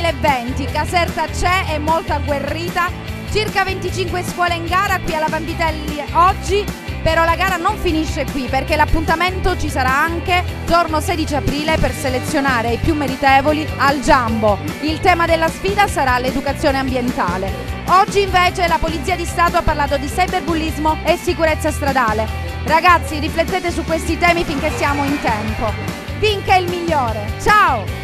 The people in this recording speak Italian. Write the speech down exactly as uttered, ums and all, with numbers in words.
duemilaventi, Caserta c'è, è molto agguerrita, circa venticinque scuole in gara qui alla Vanvitelli oggi, però la gara non finisce qui perché l'appuntamento ci sarà anche giorno sedici aprile per selezionare i più meritevoli al Jumbo. Il tema della sfida sarà l'educazione ambientale. Oggi invece la Polizia di Stato ha parlato di cyberbullismo e sicurezza stradale. Ragazzi, riflettete su questi temi finché siamo in tempo. Vinca il migliore! Ciao!